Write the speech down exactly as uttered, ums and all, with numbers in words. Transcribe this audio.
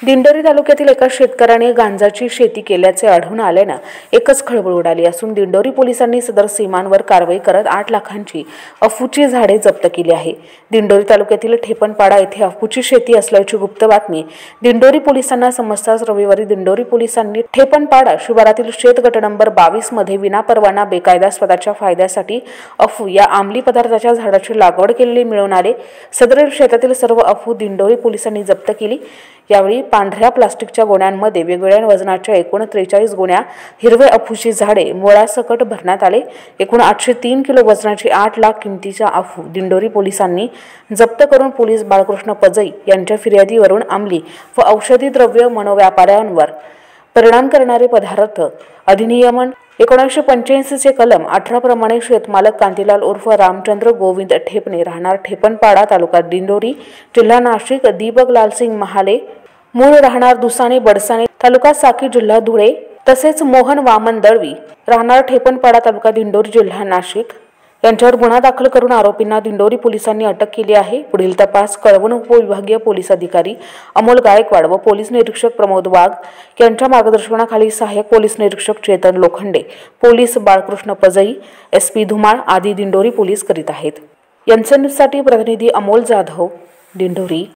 दिंडोरी तालुक्यातील एका शेतकऱ्याने गांजाची शेती केल्याचे आढळून आल्याने एकच खळबळ उडाली असून दिंडोरी पोलिसांनी सदर सीमांवर कारवाई करत आठ लाखांची अफूची झाडे जप्त केली आहे। दिंडोरी तालुक्यातील ठेपणपाडा येथे अफूची शेती असल्याची गुप्त बातमी दिंडोरी पोलिसांना समजताच रविवारी दिंडोरी पोलिसांनी ठेपणपाडा शिवारातील शेत गट नंबर बावीस मध्ये विनापरवाना बेकायदा स्वतःच्या फायद्यासाठी अफू या अंमली पदार्थाच्या झाडाची लागवड केलेली मिळून आले। सदर शेतातील सर्व अफू दिंडोरी पोलिसांनी जप्त केली। यावेळी पांढऱ्या प्लास्टिकच्या गोण्यांमध्ये वेगवेगळ्या वजनाच्या एकूण त्रेचाळीस गोण्या हिरवे अफूची झाडे मुळासकट भरण्यात आले। एकूण आठशे तीन किलो वजनाची आठ लाख किमतीचा अफू दिंडोरी पोलिसांनी जप्त करून पोलीस बाळकृष्ण पजई यांच्या फिर्यादीवरून अंमली व औषधी द्रव्य मनोव्यापाऱ्यांवर परिणाम करणारे पदार्थ अधिनियमन एकोणीसशे पंच्याऐंशी चे कलम अठरा प्रमाणे शेतमालक कांतीलाल उर्फ रामचंद्र गोविंद ठेपणे राहणार ठेपणपाडा तालुका दिंडोरी जिल्हा नाशिक दीपक लालसिंग महाले मूळ राहणार दुसाने बडसाने तालुका साकी जिल्हा धुळे तसेच मोहन वामन दळवी राहणार ठेपणपाडा तालुका दिंडोरी जिल्हा नाशिक यांच्यावर गुन्हा दाखल करून आरोपींना दिंडोरी पोलिसांनी अटक केली आहे। पुढील तपास कळवण उपविभागीय पोलीस अधिकारी अमोल गायकवाड व पोलीस निरीक्षक प्रमोद वाघ यांच्या मार्गदर्शनाखाली सहाय्यक पोलीस निरीक्षक चेतन लोखंडे, पोलीस बाळकृष्ण पजई, एसपी धुमाळ आदी दिंडोरी पोलीस करीत आहेत। यांच्यासाठी प्रतिनिधी अमोल जाधव, दिंडोरी।